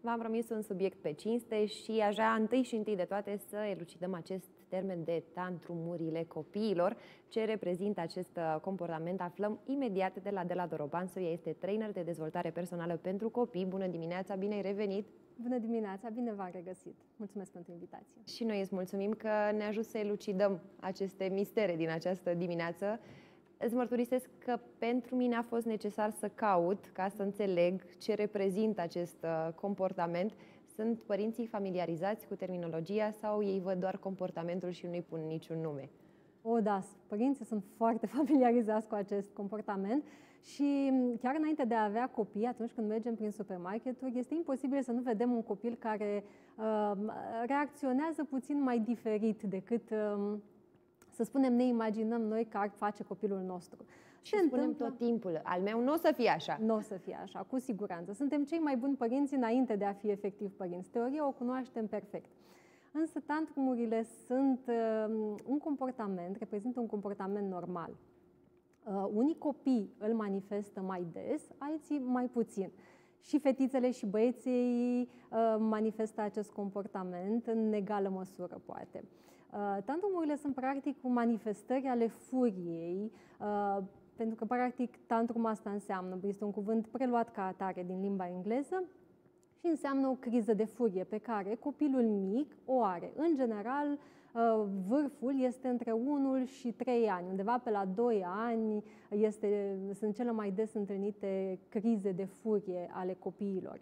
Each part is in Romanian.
V-am promis un subiect pe cinste și aș vrea întâi de toate să elucidăm acest termen de tantrumurile copiilor. Ce reprezintă acest comportament aflăm imediat de la Dela Dorobansu. Ea este trainer de dezvoltare personală pentru copii. Bună dimineața, bine ai revenit! Bună dimineața, bine v-am regăsit! Mulțumesc pentru invitație! Și noi îți mulțumim că ne ajut să elucidăm aceste mistere din această dimineață. Îți mărturisesc că pentru mine a fost necesar să caut ca să înțeleg ce reprezintă acest comportament. Sunt părinții familiarizați cu terminologia sau ei văd doar comportamentul și nu-i pun niciun nume? Da, părinții sunt foarte familiarizați cu acest comportament și chiar înainte de a avea copii, atunci când mergem prin supermarketuri, este imposibil să nu vedem un copil care reacționează puțin mai diferit decât, să spunem, ne imaginăm noi că ar face copilul nostru. Și spunem tot timpul, al meu nu o să fie așa. Nu o să fie așa, cu siguranță. Suntem cei mai buni părinți înainte de a fi efectiv părinți. Teoria o cunoaștem perfect. Însă tantrumurile sunt un comportament, reprezintă un comportament normal. Unii copii îl manifestă mai des, alții mai puțin. Și fetițele și băieții manifestă acest comportament în egală măsură, poate. Tantrumurile sunt practic manifestări ale furiei, pentru că practic tantrum asta înseamnă, este un cuvânt preluat ca atare din limba engleză și înseamnă o criză de furie pe care copilul mic o are. În general, vârful este între 1 și 3 ani, undeva pe la 2 ani sunt cele mai des întâlnite crize de furie ale copiilor.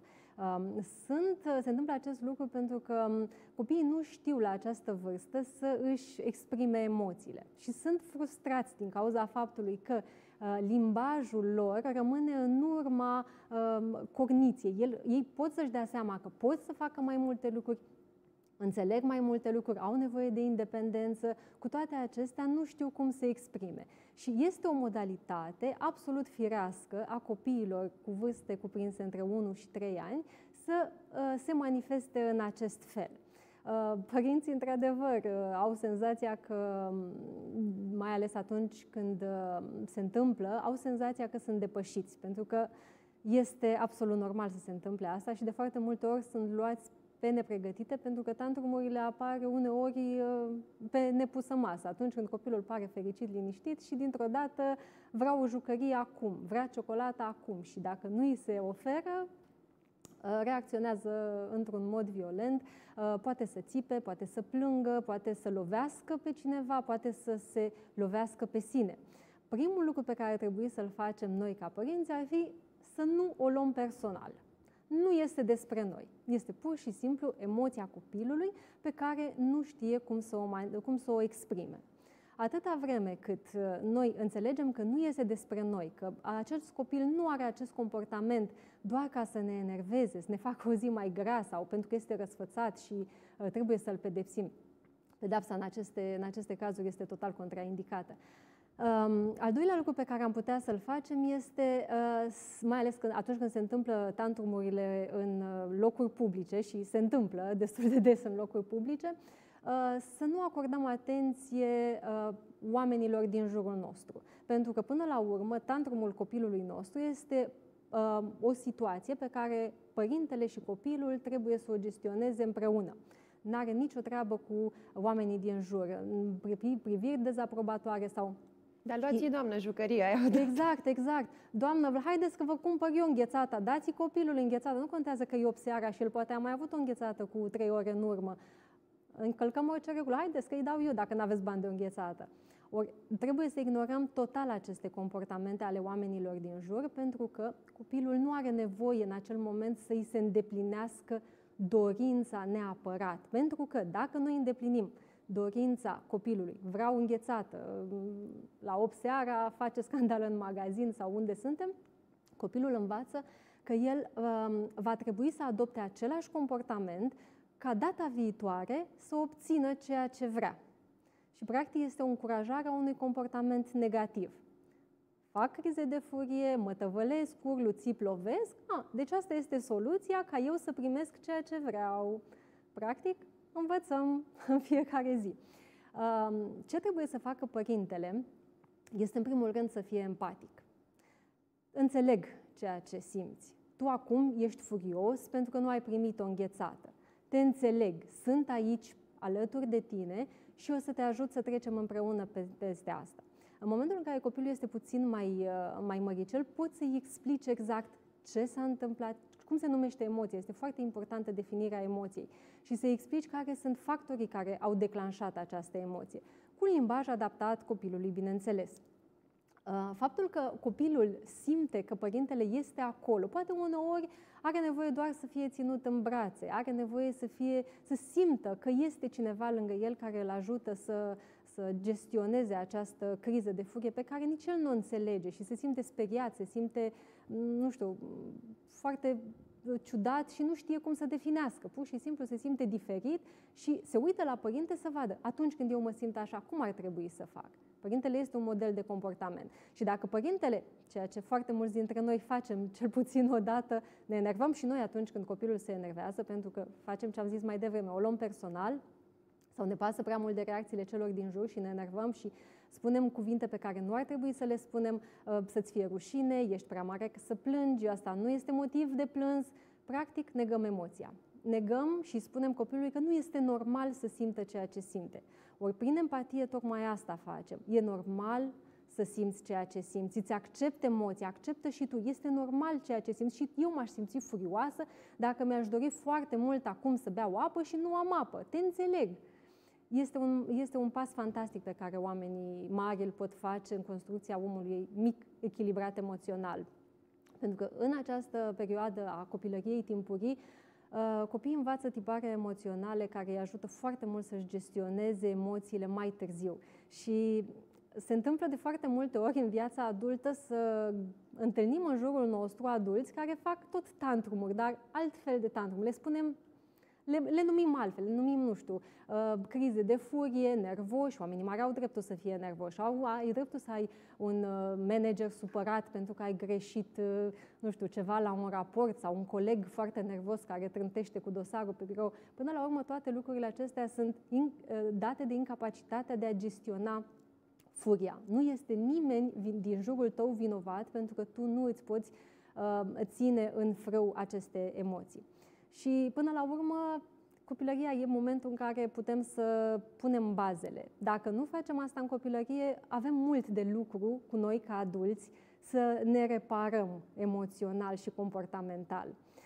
Se întâmplă acest lucru pentru că copiii nu știu la această vârstă să își exprime emoțiile și sunt frustrați din cauza faptului că limbajul lor rămâne în urma cogniției. Ei pot să-și dea seama că pot să facă mai multe lucruri, înțeleg mai multe lucruri, au nevoie de independență, cu toate acestea nu știu cum se exprime. Și este o modalitate absolut firească a copiilor cu vârste cuprinse între 1 și 3 ani să se manifeste în acest fel. Părinții, într-adevăr, au senzația că, mai ales atunci când se întâmplă, au senzația că sunt depășiți, pentru că este absolut normal să se întâmple asta și de foarte multe ori sunt luați pe nepregătite, pentru că tantrumurile apar uneori pe nepusă masă, atunci când copilul pare fericit, liniștit și dintr-o dată vrea o jucărie acum, vrea ciocolată acum și dacă nu îi se oferă, reacționează într-un mod violent, poate să țipe, poate să plângă, poate să lovească pe cineva, poate să se lovească pe sine. Primul lucru pe care trebuie să-l facem noi ca părinți ar fi să nu o luăm personal. Nu este despre noi. Este pur și simplu emoția copilului pe care nu știe cum să o exprime. Atâta vreme cât noi înțelegem că nu este despre noi, că acest copil nu are acest comportament doar ca să ne enerveze, să ne facă o zi mai grea sau pentru că este răsfățat și trebuie să-l pedepsim. Pedepsa în aceste cazuri este total contraindicată. Al doilea lucru pe care am putea să-l facem este, mai ales atunci când se întâmplă tantrumurile în locuri publice și se întâmplă destul de des în locuri publice, să nu acordăm atenție oamenilor din jurul nostru. Pentru că, până la urmă, tantrumul copilului nostru este o situație pe care părintele și copilul trebuie să o gestioneze împreună. N-are nicio treabă cu oamenii din jur, priviri dezaprobatoare sau... Dar luați-i, doamnă, jucăria aia. Exact. Doamnă, haideți că vă cumpăr eu înghețata, dați-i copilul înghețată. Nu contează că e 8 seara și el poate a mai avut o înghețată cu 3 ore în urmă. Încălcăm orice regulă, haideți că îi dau eu dacă nu aveți bani de o înghețată. Ori trebuie să ignorăm total aceste comportamente ale oamenilor din jur, pentru că copilul nu are nevoie în acel moment să îi se îndeplinească dorința neapărat. Pentru că dacă noi îndeplinim dorința copilului, vreau înghețată, la 8 seara face scandal în magazin sau unde suntem, copilul învață că el va trebui să adopte același comportament ca data viitoare să obțină ceea ce vrea. Și practic este o încurajare a unui comportament negativ. Fac crize de furie, mă tăvălesc, urlu, țip, lovesc. Deci asta este soluția ca eu să primesc ceea ce vreau. Practic, învățăm în fiecare zi. Ce trebuie să facă părintele este, în primul rând, să fie empatic. Înțeleg ceea ce simți. tu acum ești furios pentru că nu ai primit o înghețată. Te înțeleg, sunt aici alături de tine și o să te ajut să trecem împreună peste asta. În momentul în care copilul este puțin mai măricel, poți să-i explici exact ce s-a întâmplat, cum se numește emoția. Este foarte importantă definirea emoției și să-i explici care sunt factorii care au declanșat această emoție. Cu limbaj adaptat copilului, bineînțeles. Faptul că copilul simte că părintele este acolo, poate uneori are nevoie doar să fie ținut în brațe, are nevoie să simtă că este cineva lângă el care îl ajută să gestioneze această criză de furie pe care nici el nu o înțelege și se simte speriat, se simte, nu știu, foarte ciudat și nu știe cum să definească. Pur și simplu se simte diferit și se uită la părinte să vadă atunci când eu mă simt așa, cum ar trebui să fac. Părintele este un model de comportament. Și dacă părintele, ceea ce foarte mulți dintre noi facem, cel puțin o dată, ne enervăm și noi atunci când copilul se enervează, pentru că facem ce am zis mai devreme, o luăm personal sau ne pasă prea mult de reacțiile celor din jur și ne enervăm și spunem cuvinte pe care nu ar trebui să le spunem, să-ți fie rușine, ești prea mare să plângi, asta nu este motiv de plâns. Practic, negăm emoția. Negăm și spunem copilului că nu este normal să simtă ceea ce simte. Ori prin empatie tocmai asta facem. E normal să simți ceea ce simți, îți accepte emoția, acceptă și tu. Este normal ceea ce simți și eu m-aș simți furioasă dacă mi-aș dori foarte mult acum să beau apă și nu am apă. Te înțeleg. Este un pas fantastic pe care oamenii mari îl pot face în construcția omului mic, echilibrat emoțional. Pentru că în această perioadă a copilăriei timpurii, copiii învață tipare emoționale care îi ajută foarte mult să-și gestioneze emoțiile mai târziu. Și se întâmplă de foarte multe ori în viața adultă să întâlnim în jurul nostru adulți care fac tot tantrumuri, dar altfel de tantrumuri. Le spunem, le numim altfel, le numim, nu știu, crize de furie, nervoși, oamenii mari au dreptul să fie nervoși, ai dreptul să ai un manager supărat pentru că ai greșit, nu știu, ceva la un raport sau un coleg foarte nervos care trântește cu dosarul pe birou. Până la urmă, toate lucrurile acestea sunt date de incapacitatea de a gestiona furia. Nu este nimeni din jurul tău vinovat pentru că tu nu îți poți ține în frâu aceste emoții. Și până la urmă, copilăria e momentul în care putem să punem bazele. Dacă nu facem asta în copilărie, avem mult de lucru cu noi ca adulți să ne reparăm emoțional și comportamental.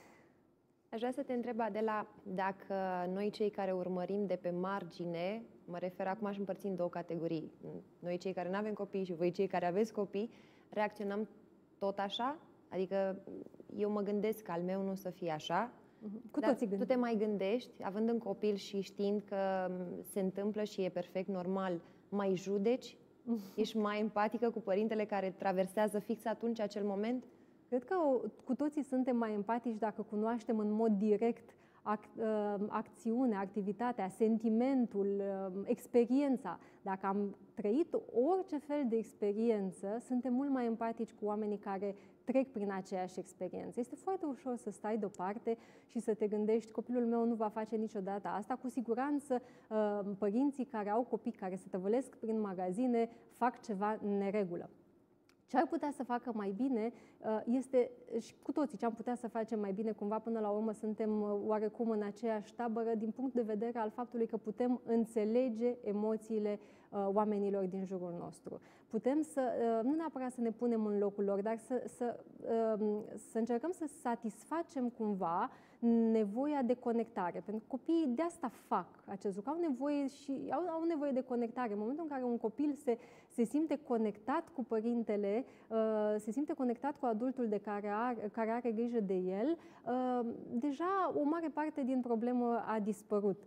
Aș vrea să te întreb, Adela, dacă noi cei care urmărim de pe margine, mă refer acum aș împărți în două categorii, noi cei care nu avem copii și voi cei care aveți copii, reacționăm tot așa? Adică eu mă gândesc că al meu nu să fie așa, cu toții tu te mai gândești, având un copil și știind că se întâmplă și e perfect normal, mai judeci? Ești mai empatică cu părintele care traversează fix atunci acel moment? Cred că cu toții suntem mai empatici dacă cunoaștem în mod direct acțiunea, activitatea, sentimentul, experiența. Dacă am trăit orice fel de experiență, suntem mult mai empatici cu oamenii care trec prin aceeași experiență. Este foarte ușor să stai deoparte și să te gândești, copilul meu nu va face niciodată asta. Cu siguranță, părinții care au copii care se tăvălesc prin magazine fac ceva în neregulă. Ce ar putea să facă mai bine este, și cu toții, ce am putea să facem mai bine, cumva până la urmă suntem oarecum în aceeași tabără din punct de vedere al faptului că putem înțelege emoțiile oamenilor din jurul nostru. Putem să, nu neapărat să ne punem în locul lor, dar să încercăm să satisfacem cumva nevoia de conectare. Pentru că copiii de asta fac acest lucru. Au nevoie de conectare. În momentul în care un copil se simte conectat cu părintele, se simte conectat cu adultul care are grijă de el, deja o mare parte din problemă a dispărut.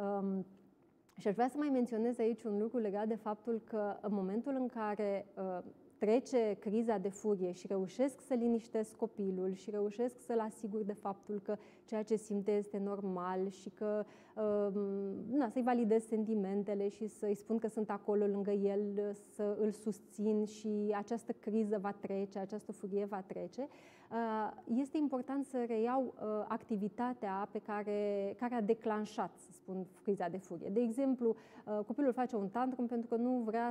Și aș vrea să mai menționez aici un lucru legat de faptul că în momentul în care trece criza de furie și reușesc să liniștesc copilul și reușesc să-l asigur de faptul că ceea ce simte este normal și că să-i validez sentimentele și să-i spun că sunt acolo lângă el, să îl susțin și această criză va trece, această furie va trece, este important să reiau activitatea pe care a declanșat, să spun, criza de furie. De exemplu, copilul face un tantrum pentru că nu vrea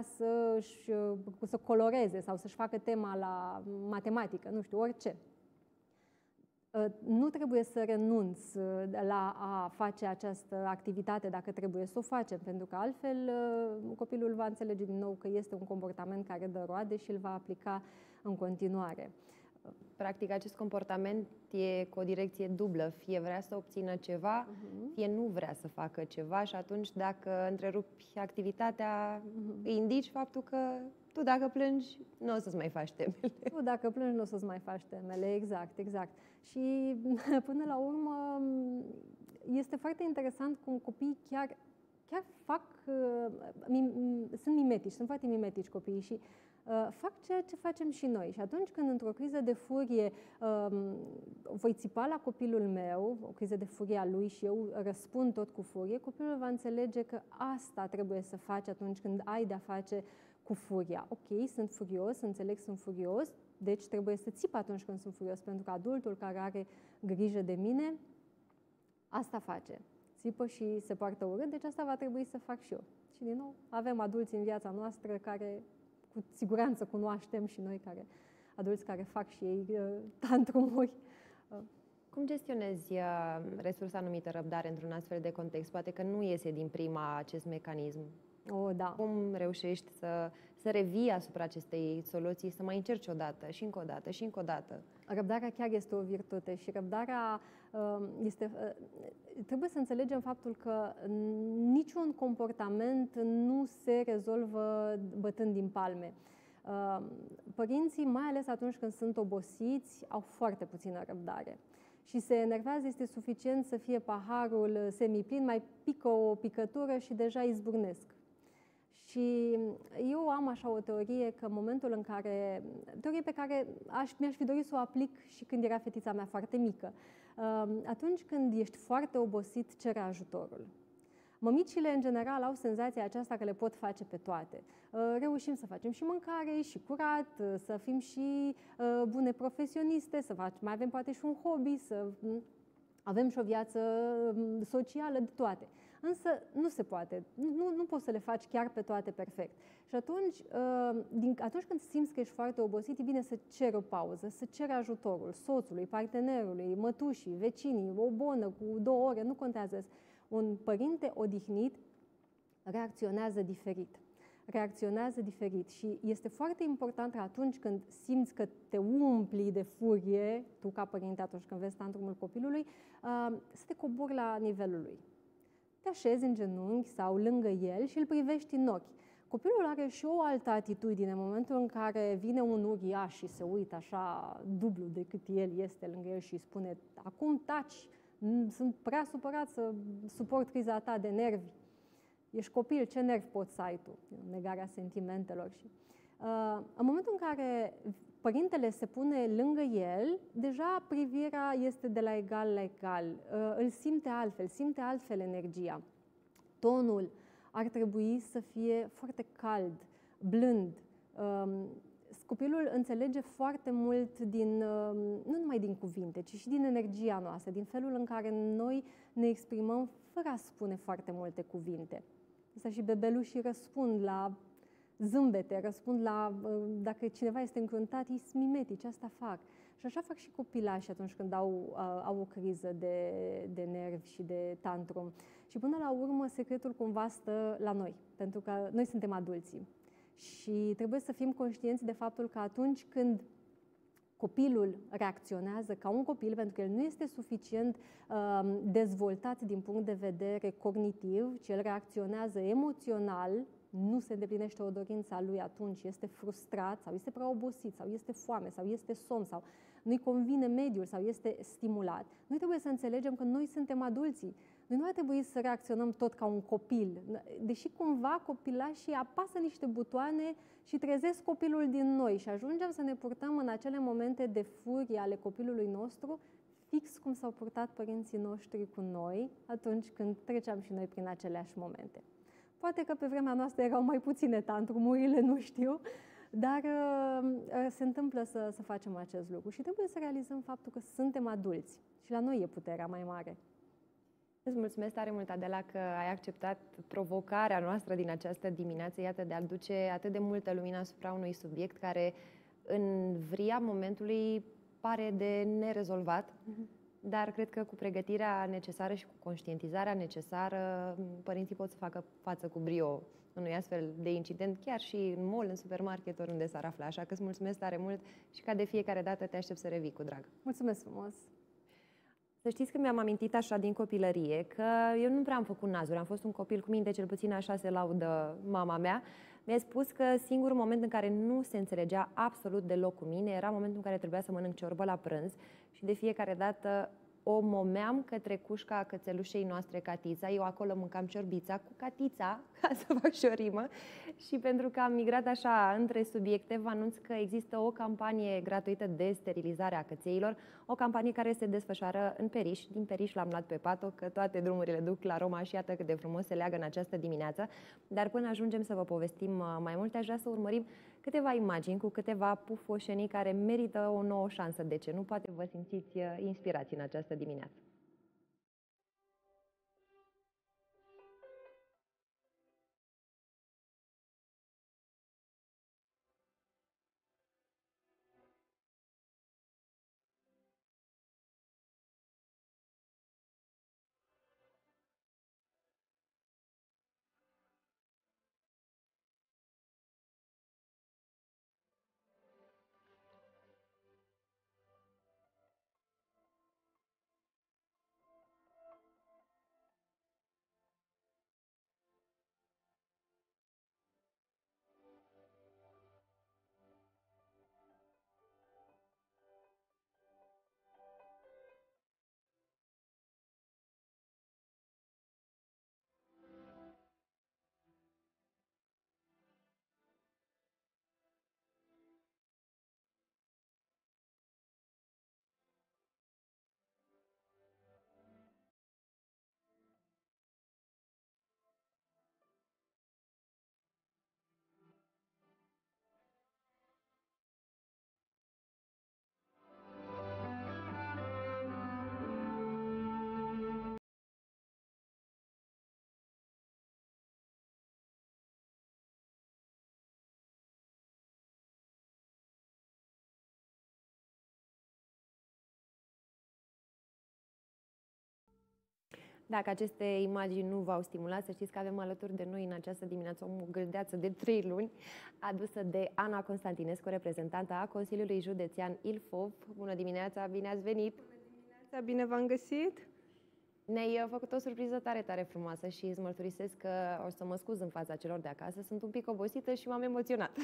să coloreze sau să-și facă tema la matematică, nu știu, orice. Nu trebuie să renunț la a face această activitate dacă trebuie să o facem, pentru că altfel copilul va înțelege din nou că este un comportament care dă roade și îl va aplica în continuare. Practic, acest comportament e cu o direcție dublă. Fie vrea să obțină ceva, fie nu vrea să facă ceva și atunci dacă întrerupi activitatea, îi indici faptul că tu dacă plângi, nu o să-ți mai faci temele. Tu dacă plângi, nu o să-ți mai faci temele, exact. Și până la urmă este foarte interesant cum copiii chiar fac, sunt mimetici, sunt foarte mimetici copiii și fac ceea ce facem și noi. Și atunci când într-o criză de furie voi țipa la copilul meu, o criză de furie a lui și eu răspund tot cu furie, copilul va înțelege că asta trebuie să faci atunci când ai de-a face cu furia. Ok, sunt furios, înțeleg, sunt furios, deci trebuie să țip atunci când sunt furios, pentru că adultul care are grijă de mine, asta face. Țipă și se poartă urât, deci asta va trebui să fac și eu. Și din nou, avem adulți în viața noastră care cu siguranță cunoaștem și noi adulți care fac și ei tantrumuri. Cum gestionezi resursa numită răbdare într-un astfel de context? Poate că nu iese din prima acest mecanism. Da. Cum reușești să revii asupra acestei soluții, să mai încerci o dată și încă o dată și încă o dată? Răbdarea chiar este o virtute și răbdarea trebuie să înțelegem faptul că niciun comportament nu se rezolvă bătând din palme. Părinții, mai ales atunci când sunt obosiți, au foarte puțină răbdare. Și se enervează, este suficient să fie paharul semiplin, mai pică o picătură și deja izbucnesc. Și eu am așa o teorie că în momentul în care, teorie pe care mi-aș fi dorit să o aplic și când era fetița mea foarte mică, atunci când ești foarte obosit, cere ajutorul. Mămicile, în general, au senzația aceasta că le pot face pe toate. Reușim să facem și mâncare, și curat, să fim și bune profesioniste, mai avem poate și un hobby, să avem și o viață socială, de toate. Însă nu se poate, nu poți să le faci chiar pe toate perfect. Și atunci când simți că ești foarte obosit, e bine să ceri o pauză, să ceri ajutorul soțului, partenerului, mătușii, vecinii, o bonă cu 2 ore, nu contează. Un părinte odihnit reacționează diferit și este foarte important că atunci când simți că te umpli de furie, tu ca părinte atunci când vezi tantrumul copilului, să te cobori la nivelul lui. Te așezi în genunchi sau lângă el și îl privești în ochi. Copilul are și o altă atitudine în momentul în care vine un uriaș și se uită așa dublu decât el este lângă el și îi spune: acum taci, sunt prea supărat să suport criza ta de nervi. Ești copil, ce nervi poți să ai tu? Negarea sentimentelor. În momentul în care părintele se pune lângă el, deja privirea este de la egal la egal. Îl simte altfel energia. Tonul ar trebui să fie foarte cald, blând. Copilul înțelege foarte mult nu numai din cuvinte, ci și din energia noastră, din felul în care noi ne exprimăm fără a spune foarte multe cuvinte. Asta și bebelușii răspund la zâmbete, răspund la, dacă cineva este încruntat, ei sunt mimetici, asta fac. Și așa fac și copilașii atunci când au o criză de nervi și de tantrum. Și până la urmă, secretul cumva stă la noi, pentru că noi suntem adulții. Și trebuie să fim conștienți de faptul că atunci când copilul reacționează ca un copil, pentru că el nu este suficient dezvoltat din punct de vedere cognitiv, ci el reacționează emoțional, nu se îndeplinește o dorință a lui, atunci este frustrat sau este prea obosit sau este foame sau este somn sau nu-i convine mediul sau este stimulat. Noi trebuie să înțelegem că noi suntem adulții. Noi nu ar trebui să reacționăm tot ca un copil. Deși cumva copilașii apasă niște butoane și trezesc copilul din noi și ajungem să ne purtăm în acele momente de furie ale copilului nostru fix cum s-au purtat părinții noștri cu noi atunci când treceam și noi prin aceleași momente. Poate că pe vremea noastră erau mai puține tantrumurile, nu știu, dar se întâmplă să facem acest lucru și trebuie să realizăm faptul că suntem adulți și la noi e puterea mai mare. Îți mulțumesc tare mult, Adela, că ai acceptat provocarea noastră din această dimineață, iată, de a aduce atât de multă lumină asupra unui subiect care în vria momentului pare de nerezolvat, dar cred că cu pregătirea necesară și cu conștientizarea necesară, părinții pot să facă față cu brio unui astfel de incident, chiar și în mall, în supermarket, oriunde s-ar afla. Așa că îți mulțumesc tare mult și ca de fiecare dată te aștept să revii cu drag. Mulțumesc frumos! Să știți că mi-am amintit așa din copilărie că eu nu prea am făcut nazuri, am fost un copil cu minte, cel puțin așa se laudă mama mea. Mi-a spus că singurul moment în care nu se înțelegea absolut deloc cu mine era momentul în care trebuia să mănânc ciorbă la prânz și de fiecare dată o momeam către cușca cățelușei noastre, Catița. Eu acolo mâncam ciorbița cu Catița, ca să fac și o rimă. Și pentru că am migrat așa între subiecte, vă anunț că există o campanie gratuită de sterilizare a cățeilor, o campanie care se desfășoară în Periș. Din Periș l-am luat pe Pato, că toate drumurile duc la Roma și iată cât de frumos se leagă în această dimineață. Dar până ajungem să vă povestim mai multe, aș vrea să urmărim câteva imagini cu câteva pufoșenii care merită o nouă șansă. De ce nu? Poate vă simțiți inspirați în această dimineață. Dacă aceste imagini nu v-au stimulat, să știți că avem alături de noi în această dimineață o gâldeață de 3 luni, adusă de Ana Constantinescu, reprezentantă a Consiliului Județean Ilfov. Bună dimineața, bine ați venit! Bună dimineața, bine v-am găsit! Ne-ai făcut o surpriză tare, tare frumoasă și îți mărturisesc că o să mă scuz în fața celor de acasă. Sunt un pic obosită și m-am emoționat.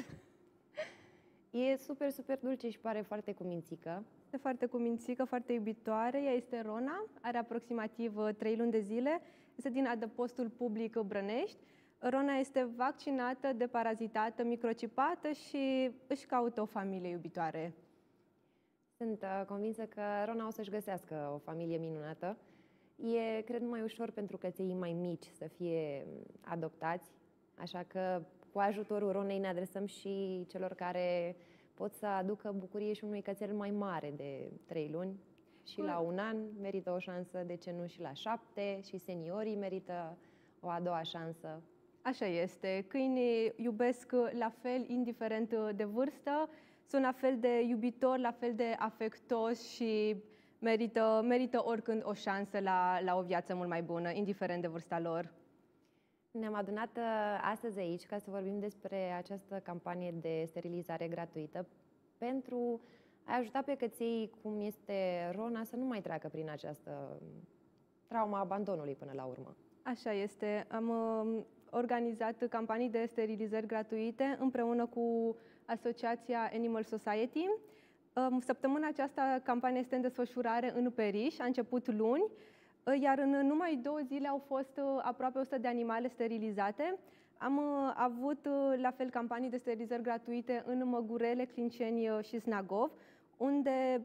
E super, super dulce și pare foarte cumințică. Este foarte cumințică, foarte iubitoare. Ea este Rona, are aproximativ 3 luni de zile. Este din adăpostul public Brănești. Rona este vaccinată, deparazitată, microcipată și își caută o familie iubitoare. Sunt convinsă că Rona o să-și găsească o familie minunată. E, cred, mai ușor pentru căței mai mici să fie adoptați, așa că cu ajutorul Ronei ne adresăm și celor care pot să aducă bucurie și unui cățel mai mare de 3 luni. Și la 1 an merită o șansă, de ce nu și la 7, și seniorii merită o a doua șansă. Așa este. Câinii iubesc la fel, indiferent de vârstă, sunt la fel de iubitori, la fel de afectoși și merită oricând o șansă la o viață mult mai bună, indiferent de vârsta lor. Ne-am adunat astăzi aici ca să vorbim despre această campanie de sterilizare gratuită pentru a ajuta pe căței, cum este Rona, să nu mai treacă prin această trauma abandonului până la urmă. Așa este. Am organizat campanii de sterilizări gratuite împreună cu Asociația Animal Society. Săptămâna aceasta campania este în desfășurare în Periș, a început luni, iar în numai 2 zile au fost aproape 100 de animale sterilizate. Am avut la fel campanii de sterilizări gratuite în Măgurele, Clinceni și Snagov, unde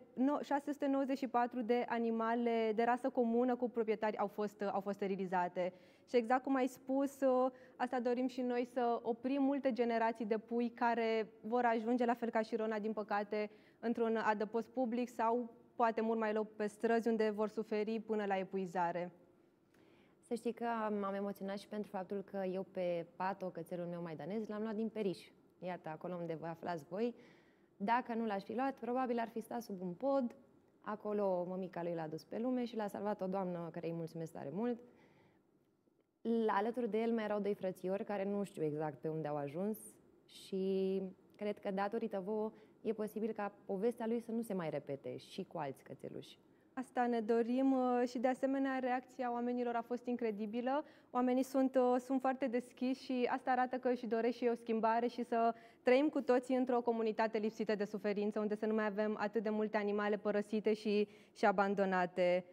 694 de animale de rasă comună cu proprietari au fost sterilizate. Și exact cum ai spus, asta dorim și noi, să oprim multe generații de pui care vor ajunge, la fel ca și Rona, din păcate, într-un adăpost public sau poate mult mai rău pe străzi, unde vor suferi până la epuizare. Să știi că m-am emoționat și pentru faptul că eu pe Pato, cățelul meu maidanez, l-am luat din Periș. Iată, acolo unde vă aflați voi, Dacă nu l-aș fi luat, probabil ar fi stat sub un pod, acolo mămica lui l-a dus pe lume și l-a salvat o doamnă care îi mulțumesc tare mult. Alături de el mai erau 2 frățiori care nu știu exact pe unde au ajuns și cred că datorită vouă e posibil ca povestea lui să nu se mai repete și cu alți cățeluși. Asta ne dorim și de asemenea reacția oamenilor a fost incredibilă. Oamenii sunt foarte deschiși și asta arată că își doresc și o schimbare și să trăim cu toții într-o comunitate lipsită de suferință, unde să nu mai avem atât de multe animale părăsite și abandonate.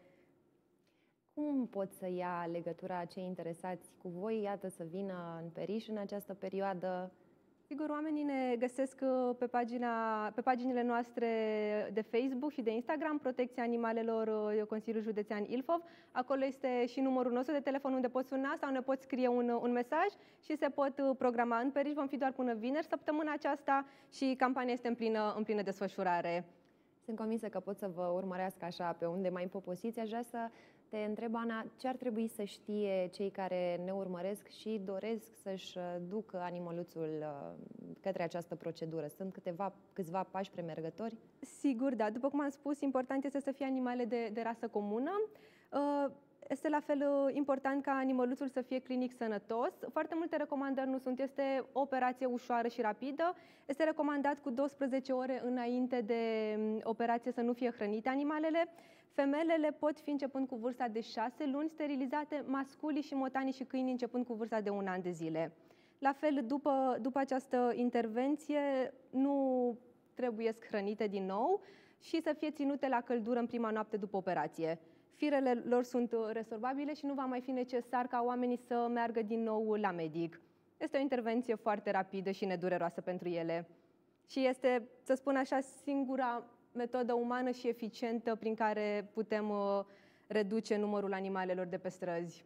Cum pot să ia legătura cei interesați cu voi, iată, să vină în Periș în această perioadă? Sigur, oamenii ne găsesc pe paginile noastre de Facebook și de Instagram, Protecția Animalelor, Consiliul Județean Ilfov. Acolo este și numărul nostru de telefon unde poți suna sau ne poți scrie un mesaj și se pot programa. În Periș vom fi doar până vineri săptămâna aceasta și campania este în plină desfășurare. Sunt convinsă că pot să vă urmărească așa pe unde mai poposiți. Aș vrea să te întreb, Ana, ce ar trebui să știe cei care ne urmăresc și doresc să-și ducă animăluțul către această procedură? Sunt câțiva pași premergători? Sigur, da. După cum am spus, important este să fie animale de rasă comună. Este la fel important ca animăluțul să fie clinic sănătos. Foarte multe recomandări nu sunt. Este o operație ușoară și rapidă. Este recomandat cu 12 ore înainte de operație să nu fie hrănite animalele. Femelele pot fi începând cu vârsta de 6 luni sterilizate, masculii și motanii și câinii începând cu vârsta de 1 an de zile. La fel, după această intervenție, nu trebuie hrănite din nou și să fie ținute la căldură în prima noapte după operație. Firele lor sunt resorbabile și nu va mai fi necesar ca oamenii să meargă din nou la medic. Este o intervenție foarte rapidă și nedureroasă pentru ele. Și este, să spun așa, singura metodă umană și eficientă prin care putem reduce numărul animalelor de pe străzi.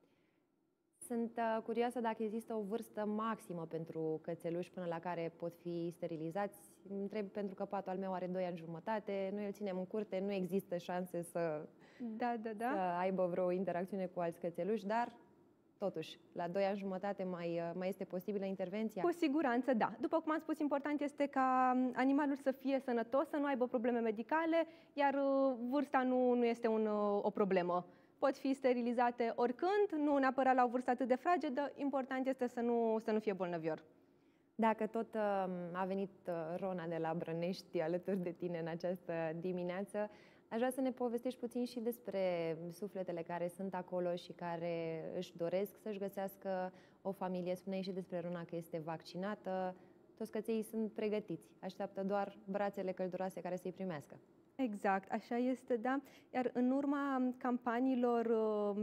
Sunt curioasă dacă există o vârstă maximă pentru cățeluși până la care pot fi sterilizați. Întreb pentru că patul al meu are 2 ani jumătate, noi îl ținem în curte, nu există șanse să aibă vreo interacțiune cu alți cățeluși, dar totuși, la 2 ani jumătate mai este posibilă intervenția? Cu siguranță, da. După cum am spus, important este ca animalul să fie sănătos, să nu aibă probleme medicale, iar vârsta nu este o problemă. Pot fi sterilizate oricând, nu neapărat la o vârstă atât de fragedă, important este să nu fie bolnăvior. Dacă tot a venit Rona de la Brănești alături de tine în această dimineață, aș vrea să ne povestești puțin și despre sufletele care sunt acolo și care își doresc să-și găsească o familie. Spuneai și despre Rona că este vaccinată. Toți căței sunt pregătiți, așteaptă doar brațele călduroase care să-i primească. Exact, așa este, da. Iar în urma campaniilor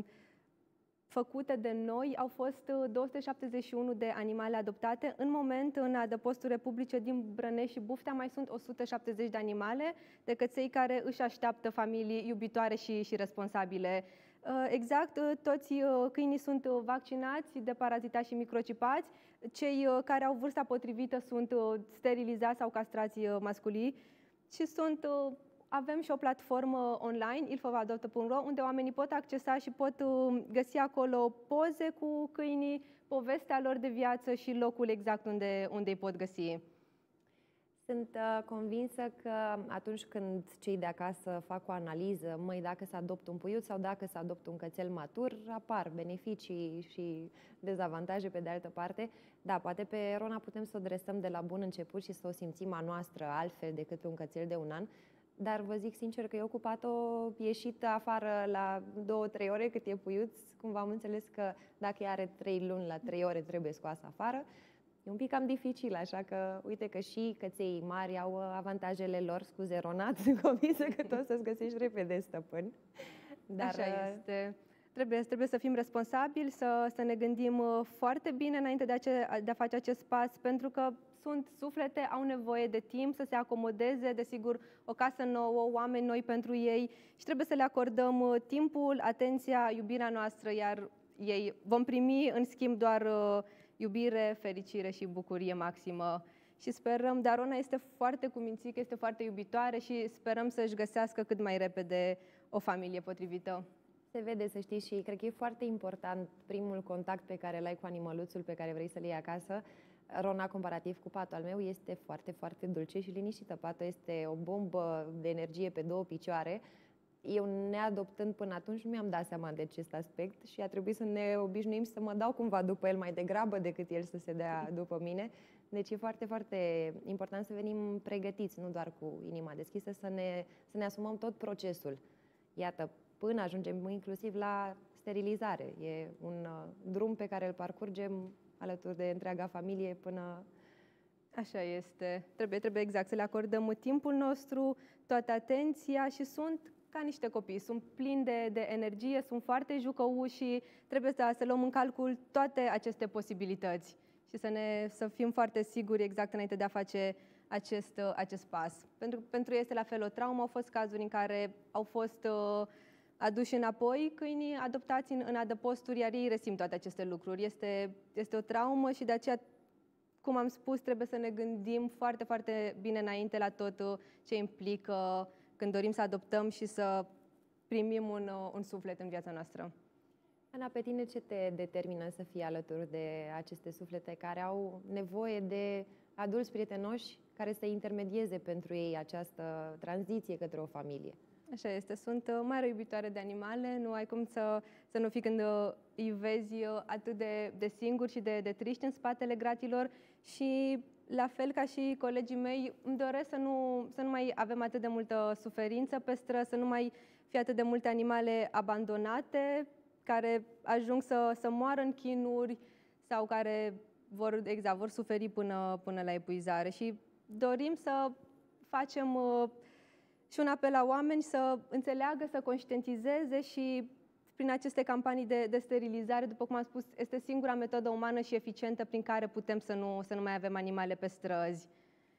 făcute de noi, au fost 271 de animale adoptate. În moment, în adăposturi publice din Brănești și Buftea, mai sunt 170 de animale, de căței care își așteaptă familii iubitoare și responsabile. Exact, toți câinii sunt vaccinați de parazitați și microcipați. Cei care au vârsta potrivită sunt sterilizați sau castrați masculii și avem și o platformă online, ilfovaadoptă.ro, unde oamenii pot accesa și pot găsi acolo poze cu câinii, povestea lor de viață și locul exact unde îi pot găsi. Sunt convinsă că atunci când cei de acasă fac o analiză, dacă să adopt un puiuț sau dacă să adopt un cățel matur, apar beneficii și dezavantaje pe de altă parte. Da, poate pe Rona putem să o dresăm de la bun început și să o simțim a noastră altfel decât pe un cățel de 1 an. Dar vă zic sincer că eu cu Pato ieșit afară la 2-3 ore cât e puiuț, cumva am înțeles că dacă ea are 3 luni, la 3 ore trebuie scoasă afară. E un pic cam dificil, așa că uite că și căței mari au avantajele lor, scuze Rona, sunt convinsă că tu o să-ți găsești repede stăpân. Dar așa este. Trebuie să fim responsabili, să ne gândim foarte bine înainte de a face acest pas, pentru că sunt suflete, au nevoie de timp să se acomodeze, desigur, o casă nouă, oameni noi pentru ei și trebuie să le acordăm timpul, atenția, iubirea noastră, iar ei vom primi în schimb doar iubire, fericire și bucurie maximă. Și sperăm, dar Rona este foarte cumințică, este foarte iubitoare și sperăm să-și găsească cât mai repede o familie potrivită. Se vede, să știi, și cred că e foarte important primul contact pe care îl ai cu animăluțul pe care vrei să-l iei acasă. Rona, comparativ cu patul al meu, este foarte, foarte dulce și liniștită. Patul este o bombă de energie pe două picioare. Eu, neadoptând până atunci, nu mi-am dat seama de acest aspect și a trebuit să ne obișnuim să mă dau cumva după el mai degrabă decât el să se dea după mine. Deci e foarte, foarte important să venim pregătiți, nu doar cu inima deschisă, să ne asumăm tot procesul. Iată, până ajungem inclusiv la sterilizare. E un drum pe care îl parcurgem alături de întreaga familie până... Așa este. Trebuie exact să le acordăm timpul nostru, toată atenția și sunt ca niște copii. Sunt plini de energie, sunt foarte jucăuși și trebuie să luăm în calcul toate aceste posibilități și să fim foarte siguri exact înainte de a face acest pas. Pentru ei este la fel o traumă. Au fost cazuri în care au fost aduși înapoi câinii adoptați în adăposturi, iar ei resimt toate aceste lucruri. Este o traumă și de aceea, cum am spus, trebuie să ne gândim foarte, foarte bine înainte la tot ce implică când dorim să adoptăm și să primim un suflet în viața noastră. Ana, pe tine ce te determină să fii alături de aceste suflete care au nevoie de adulți prietenoși care să intermedieze pentru ei această tranziție către o familie? Așa este, sunt mare iubitoare de animale, nu ai cum să nu fii când îi vezi atât de singuri și de triști în spatele gratilor și la fel ca și colegii mei, îmi doresc să nu mai avem atât de multă suferință pe străzi, să nu mai fie atât de multe animale abandonate, care ajung să moară în chinuri sau care vor suferi până la epuizare. Și dorim să facem și un apel la oameni să înțeleagă, să conștientizeze și prin aceste campanii de sterilizare, după cum am spus, este singura metodă umană și eficientă prin care putem să nu mai avem animale pe străzi.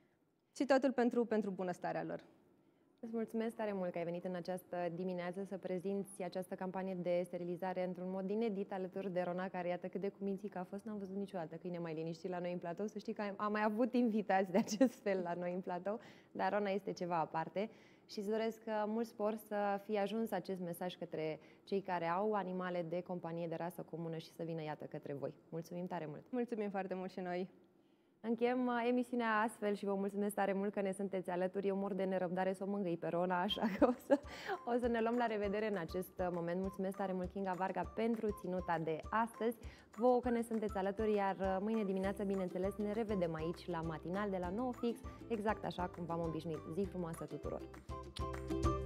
Și totul pentru bunăstarea lor. Îți mulțumesc tare mult că ai venit în această dimineață să prezinți această campanie de sterilizare într-un mod inedit alături de Rona, care iată cât de cumințică a fost. N-am văzut niciodată câine mai liniștit la noi în platou. Să știi că am mai avut invitați de acest fel la noi în platou, dar Rona este ceva aparte. Și îți doresc mult spor să fie ajuns acest mesaj către cei care au animale de companie de rasă comună și să vină, iată, către voi. Mulțumim tare mult! Mulțumim foarte mult și noi! Încheiem emisiunea astfel și vă mulțumesc tare mult că ne sunteți alături. Eu mor de nerăbdare să o mângâi pe Rona, așa că o să ne luăm la revedere în acest moment. Mulțumesc tare mult, Kinga Varga, pentru ținuta de astăzi. Vouă că ne sunteți alături, iar mâine dimineață, bineînțeles, ne revedem aici la matinal de la 9 fix, exact așa cum v-am obișnuit. Zi frumoasă tuturor!